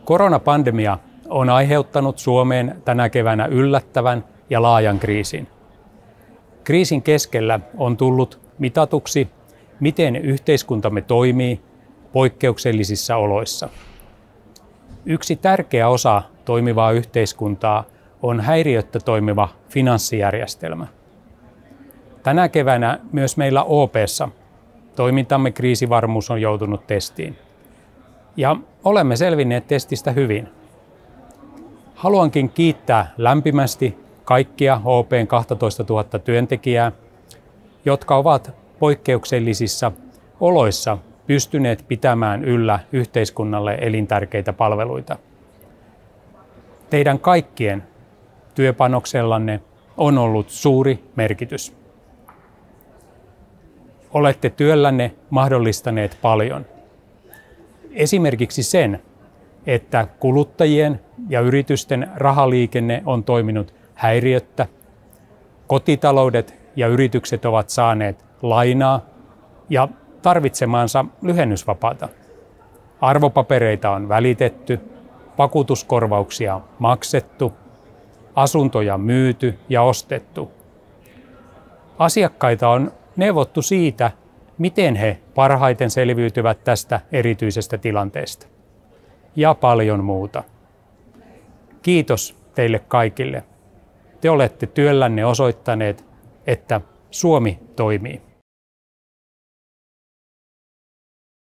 Koronapandemia on aiheuttanut Suomeen tänä keväänä yllättävän ja laajan kriisin. Kriisin keskellä on tullut mitatuksi, miten yhteiskuntamme toimii poikkeuksellisissa oloissa. Yksi tärkeä osa toimivaa yhteiskuntaa on häiriöttä toimiva finanssijärjestelmä. Tänä keväänä myös meillä OP:ssa toimintamme kriisivarmuus on joutunut testiin. Ja olemme selvinneet testistä hyvin. Haluankin kiittää lämpimästi kaikkia OP:n 12 000 työntekijää, jotka ovat poikkeuksellisissa oloissa pystyneet pitämään yllä yhteiskunnalle elintärkeitä palveluita. Teidän kaikkien työpanoksellanne on ollut suuri merkitys. Olette työllänne mahdollistaneet paljon. Esimerkiksi sen, että kuluttajien ja yritysten rahaliikenne on toiminut häiriöttä, kotitaloudet ja yritykset ovat saaneet lainaa ja tarvitsemaansa lyhennysvapaata. Arvopapereita on välitetty, vakuutuskorvauksia maksettu, asuntoja myyty ja ostettu. Asiakkaita on neuvottu siitä, miten he parhaiten selviytyvät tästä erityisestä tilanteesta. Ja paljon muuta. Kiitos teille kaikille. Te olette työllänne osoittaneet, että Suomi toimii.